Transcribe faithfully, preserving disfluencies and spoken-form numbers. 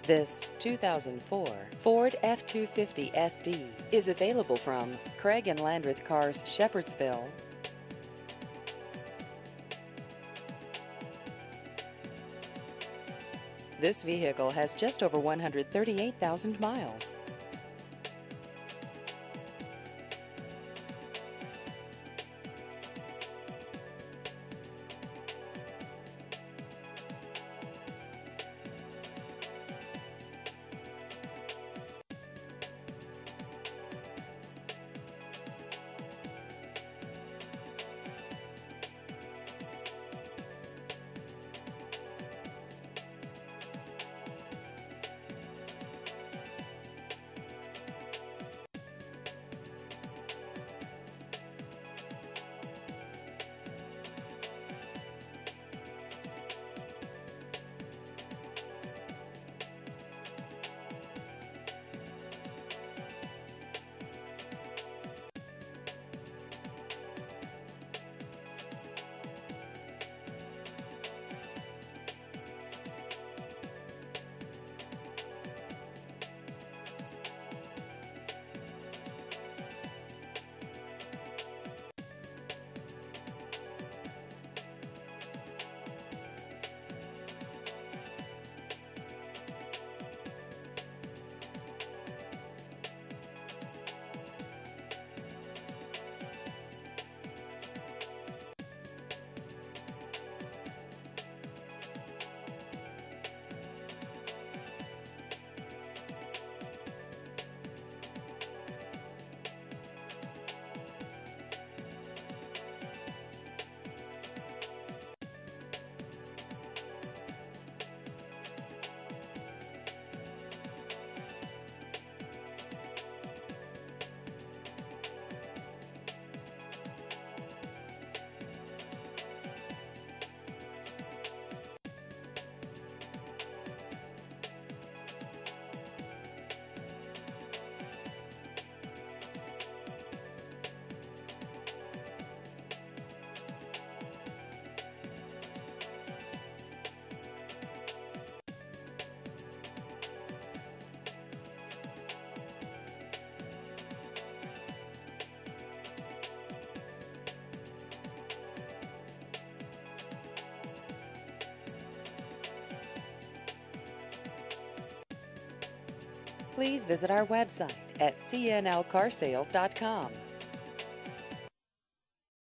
This two thousand four Ford F two fifty S D is available from Craig and Landreth Cars, Shepherdsville. This vehicle has just over one hundred thirty-eight thousand miles. Please visit our website at c n l car sales dot com.